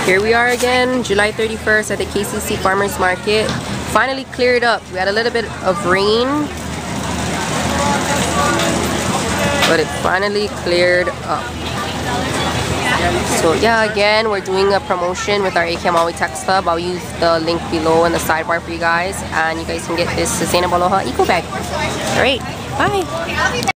Here we are again, July 31st at the KCC Farmers Market. Finally cleared up. We had a little bit of rain, but it finally cleared up. So yeah, again, we're doing a promotion with our AKL Maui Text Club. I'll use the link below in the sidebar for you guys, and you guys can get this Sustainable Aloha Eco Bag. Alright, bye!